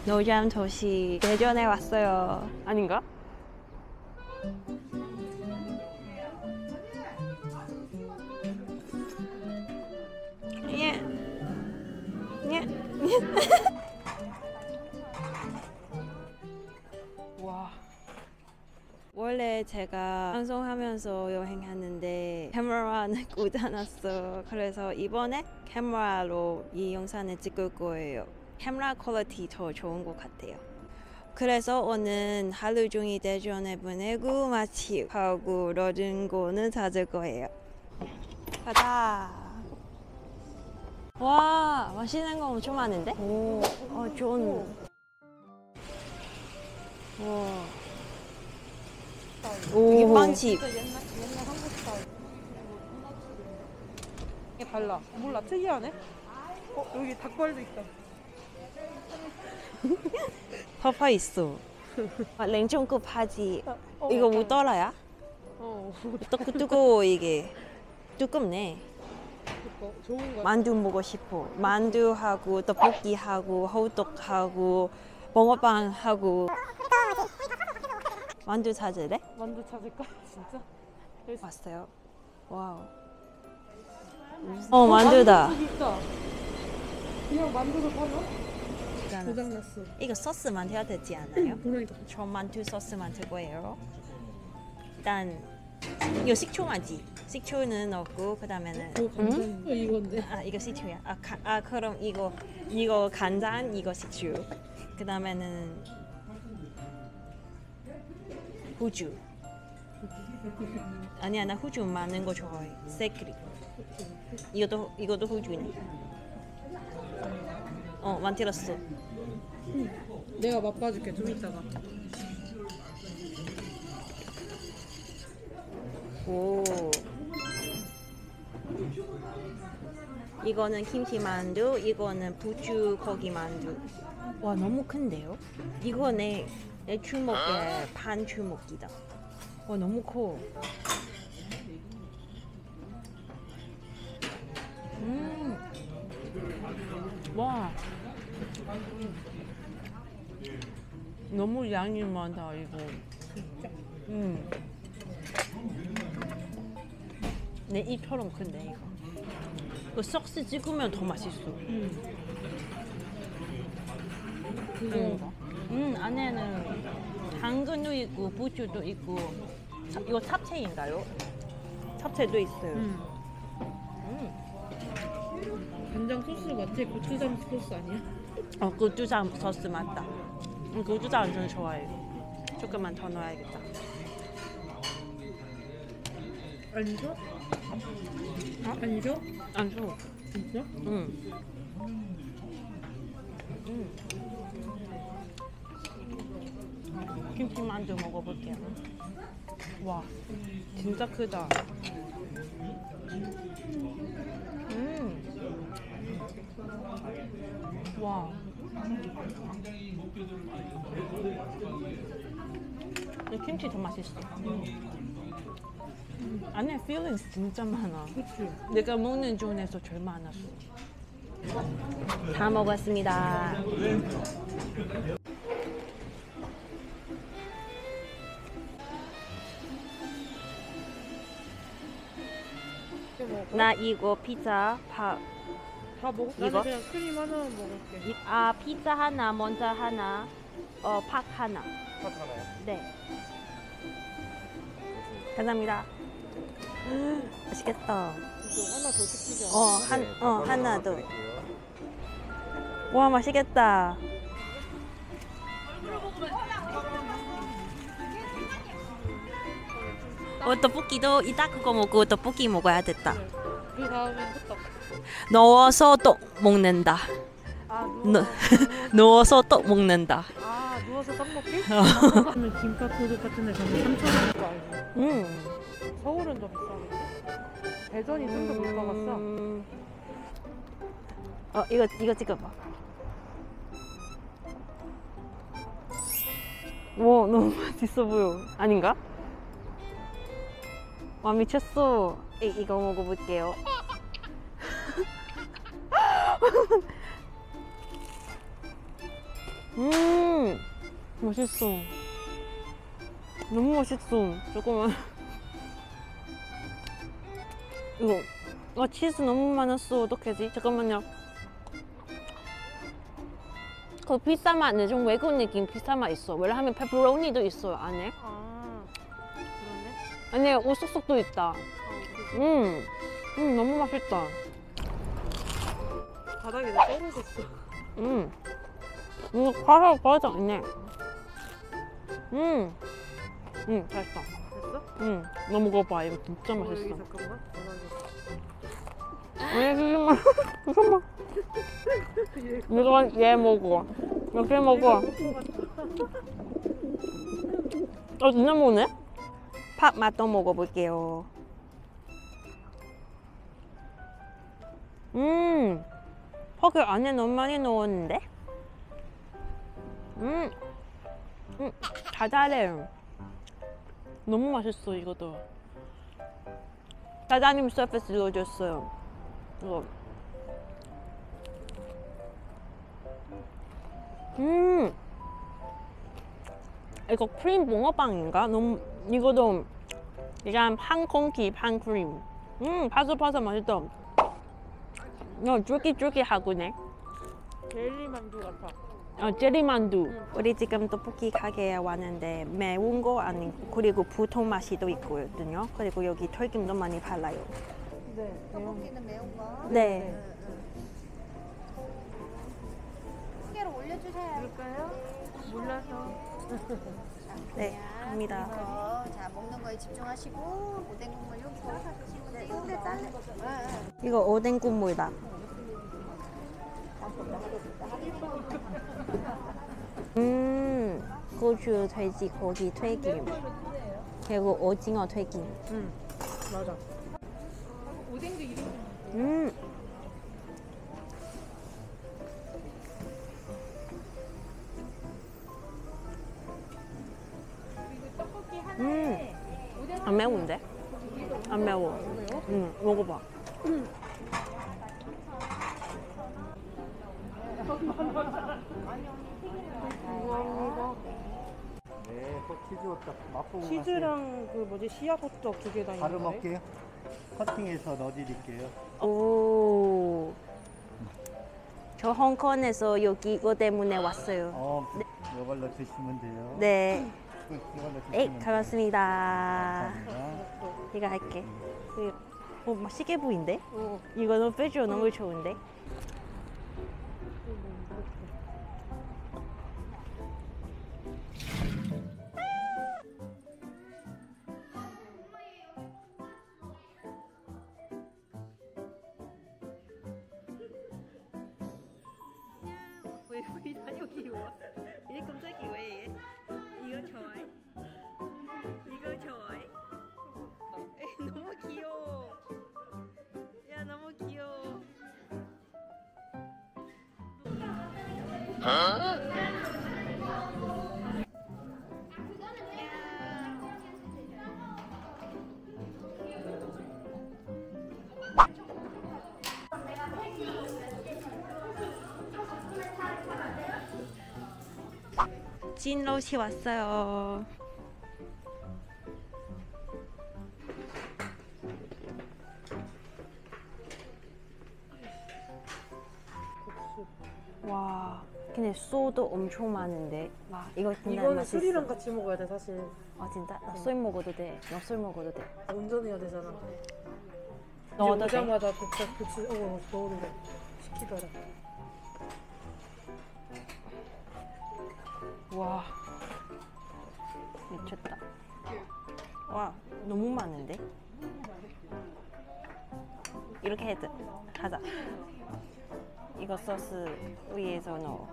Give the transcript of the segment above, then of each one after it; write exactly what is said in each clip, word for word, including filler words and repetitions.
노잼 도시 대전에 왔어요. 아닌가? 예. 예. 와. 원래 제가 방송하면서 여행하는데 카메라는 꽂아놨어. 그래서 이번에 카메라로 이 영상을 찍을 거예요. 카메라 퀄리티 더 좋은 것 같아요. 그래서 오늘 하루 종일 대전에 보내고 맛집하고 얻은 거는 찾을 거예요. 가자. 와, 맛있는 거 엄청 많은데? 오, 어, 좋은. 와. 오, 이게 빵집. 옛날, 옛날 한국 스타일. 이게 달라. 몰라, 특이하네. 어, 여기 닭발도 있다. 파파 있어. 아, 냉장고 파지. 어, 이거 약간- 우떠라야? 어, 뜨거, 뜨거워 이게. 두껍네. 그거 좋은 거. 만두 먹고 싶어. 만두하고 떡볶이하고 호떡하고 붕어빵하고. 만두 찾을래? 만두 찾을까? 진짜? 여기 왔어요. 와우. 어, 만두다. 만두 있다. 그냥 만두도 파나? 고장났어. 이거 소스 만들어야 되지 않아요? 그러니까. 저 만두 소스 만들 거예요. 일단 이거 식초만지. 식초는 넣고 그 다음에는 어, 간장. 어, 이건데. 아 이거 식초야. 아, 가, 아 그럼 이거 이거 간장 이거 식초. 그 다음에는 후주. 아니야 나 후주 많은 거 좋아해. 세크리. 이것도 이것도 후주네. 어 만들었어. 내가 맛봐줄게, 좀 이따가. 오. 이거는 김치 만두, 이거는 부추 고기 만두. 와 너무 큰데요? 이거 내, 내 주먹에 반 주먹이다. 와 너무 커. 음. 와. 너무 양이 많다 이거. 음. 내 입처럼 큰데 이거. 그 소스 찍으면 더 맛있어. 음. 그거. 음. 음 안에는 당근도 있고 부추도 있고. 자, 이거 잡채인가요? 잡채도 있어요. 음. 음. 간장 소스 맞지? 고추장 소스 아니야? 어 고추장 소스 맞다. 음, 고추장 완전 좋아해. 조금만 더 넣어야겠다. 안 줘? 어? 안 줘? 안 줘. 진짜? 응. 음. 김치 만두 먹어볼게요. 와, 진짜 크다. 음. 와. 이 김치 더 맛있어. 안에 feelings 진짜 많아. 그치? 내가 먹는 중에서 제일 많았어. 다 먹었습니다. 이거 먹어? 나 이거 피자 밥. 다 먹어? 이거? 나는 그냥 크림 하나만 먹을게. 이- 아 피자 하나, 먼저 하나, 어 ผั 하나. 팥 하나요? 네. 감사합니다. 맛있겠다. 이거 하나 더 시키자. 어, 한, 네, 어, 젓가락 하나 더. 드릴게요. 와, 맛있겠다. 어, 떡볶이도 이따 그거 먹고 떡볶이 먹어야 됐다. 그 다음엔 호떡. 넣어서 떡 먹는다. 아, 넣, 누워. 넣어서 떡 먹는다. 아, 누워서 떡 먹기? 그러면 김밥 도둑 같은 데 가면 삼천 원일 거 알지? 음. 서울은 더 비싸겠지? 대전이 좀 더 물가가 싸. 음. 어, 이거, 이거 찍어봐. 와, 너무 맛있어 보여. 아닌가? 와, 미쳤어. 이, 이거 먹어볼게요. 음, 맛있어. 너무 맛있어. 잠깐만. 이거, 아, 치즈 너무 많았어. 어떡하지? 잠깐만요. 그 피자 맛은 좀 외국 느낌 피자 맛 있어. 왜냐하면 페퍼로니도 있어요, 안에. 아 그러네. 안에 오속속도 있다. 아, 그치. 음, 음, 너무 맛있다. 바닥에 다 떨어졌어. 음, 이거 과자 과자 있네. 음, 음, 맛있다. 됐어? 음, 너 먹어봐. 이거 진짜 어, 여기 맛있어. 잠깐만. 아니, 잠깐만. 잠깐만. 이거 얘 먹어. 이렇게 먹어. 어, 진짜 먹네? 팥 맛도 먹어볼게요. 음, 팥을 안에 너무 많이 넣었는데? 음, 음, 달달해. 너무 맛있어, 이것도. 사장님 서비스 넣어줬어요. 이거. 음, 이거 크림 붕어빵인가? 너무 이거도 약간 한 공기 반 크림. 음, 바삭바삭 맛있다. 어, 쫄깃쫄깃하구네. 젤리 만두 같아. 어, 젤리 만두. 응. 우리 지금 떡볶이 가게에 왔는데 매운 거 아니고 그리고 보통 맛이 또 있거든요. 그리고 여기 털김도 많이 발라요. 네. 떡볶이는 매운 거. 네. 한 개로 올려주세요. 그럴까요? 몰라서. 네, 갑니다. 어, 자, 먹는 거에 집중하시고 오뎅 국물 여기 따라서 드시면 돼요. 근데 자르는 거죠. 이거 오뎅 국물이다. 음, 고추 돼지고기 튀김 그리고 오징어 튀김. 응. 맞아. 음, 음, 안 매운데? 안 매워. 응, 먹어봐. 감사합니다. 네, 그 치즈 호떡 맛보고 치즈랑 그 뭐지 씨앗 호떡 두 개 다 가세요. 바로 있는 거예요? 먹게요. 커팅해서 넣어드릴게요. 오, 저 홍콩에서 여기 이거 때문에 왔어요. 어, 이걸로 드시면 돼요. 네, 그, 이걸로 드시면 에, 돼요. 고맙습니다. 감사합니다. 이거 할게. 어, 맛있게 보인대? 어. 이거 너무 비주얼 너무 좋은데? 왜, 왜 다녀 귀여워? 얘 깜짝이 왜 얘? 이거 좋아해? 이거 좋아해? 에이, 너무 귀여워. 야, 너무 귀여워. 진롯이 왔어요. 와, 근데 소도 엄청 많은데. 와, 이거 진짜 이거는 맛있어. 술이랑 같이 먹어야 돼 사실. 아, 진짜? 나 술 먹어도 돼. 나 술 먹어도 돼. 운전해야 되잖아. 넣어도 이제 돼? 오자마자 도착 도착 어 넣어도 돼. 시키더라. 와, 미쳤다. 와, 너무 많은데? 이렇게 해도 하자. 이거 소스 위에서 넣어.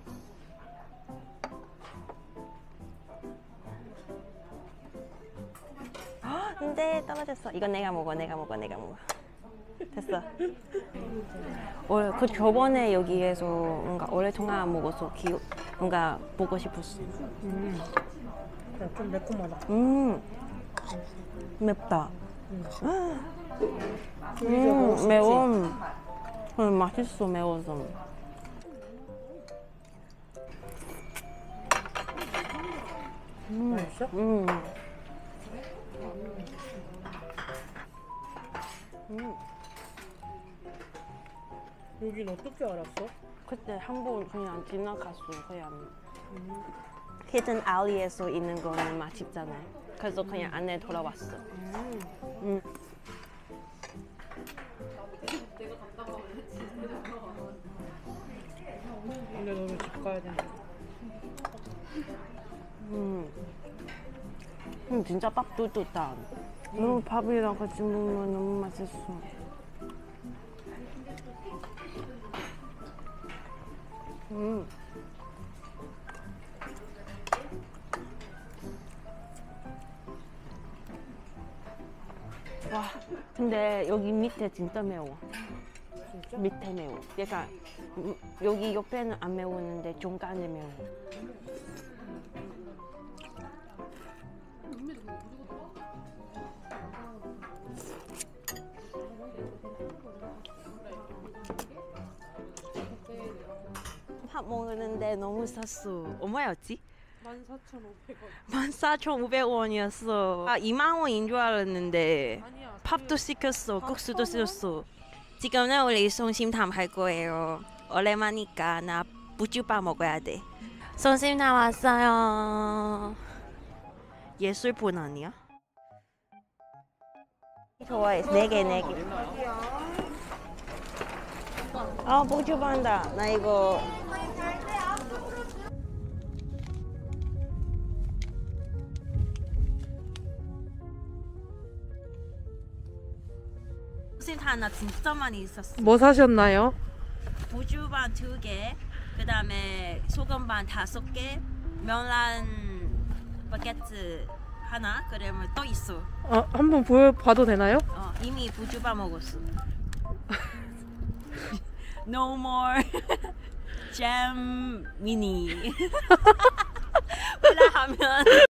헉, 근데 떨어졌어. 이건 내가 먹어, 내가 먹어, 내가 먹어. 됐어. 어, 그 저번에 여기에서 뭔가 오랫동안 먹어서 기억, 뭔가 보고 싶었어. 음. 그냥 좀 매콤하다. 음, 맵다. 음. 음, 매워. 음, 맛있어, 매워서. 음. 맛있어? 음. 음. 여긴 어떻게 알았어? 그때 한 번 그냥 지나갔어. 그냥 히든 알리에서 있는 거는 맛있잖아요. 그래서 그냥 안에 돌아왔어. 음. 근데 너는 집 가야 된다. 음. 음, 진짜 밥 뚫뚫다. 너무 밥이랑 같이 먹으면 너무 맛있어. 음. 와, 근데 여기 밑에 진짜 매워. 진짜? 밑에 매워. 그러니까 음, 여기 옆에는 안 매우는데 중간에 매워. 밥 먹는데 너무 쌌어. 얼마였지? 만 사천오백 원. 만 사천오백 원이었어. 아, 이만 원인 줄 알았는데 아니야. 밥도 시켰어. 국수도 시켰어. 지금은 우리 성심탕 할 거예요. 오랜만이니까 나 부추밥 먹어야 돼. 성심탕 왔어요. 예술분 아니야? 좋아해. 네 개, 네 개. 아, 부추밥다. 나 이거 성심탕 하나 진짜 많이 있었어. 뭐 사셨나요? 부추반 두 개, 그 다음에 소금반 다섯 개, 명란 바게트 하나, 그러면 또 있어. 어, 한번 보여봐도 되나요? 어, 이미 부추반 먹었어. No more jam mini. 왜냐하면